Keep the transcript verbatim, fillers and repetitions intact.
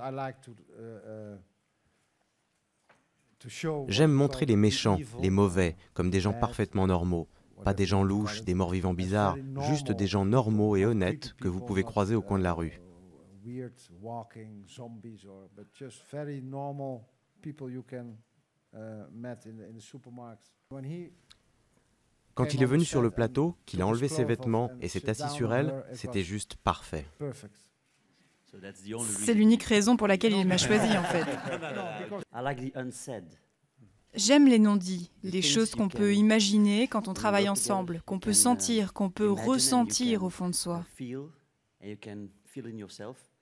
J'aime montrer les méchants, les mauvais, comme des gens parfaitement normaux. Pas des gens louches, des morts-vivants bizarres, juste des gens normaux et honnêtes que vous pouvez croiser au coin de la rue. Quand il est venu sur le plateau, qu'il a enlevé ses vêtements et s'est assis sur elle, c'était juste parfait. C'est l'unique raison pour laquelle il m'a choisi, en fait. J'aime les non-dits, les choses qu'on peut imaginer quand on travaille ensemble, qu'on peut sentir, qu'on peut ressentir au fond de soi.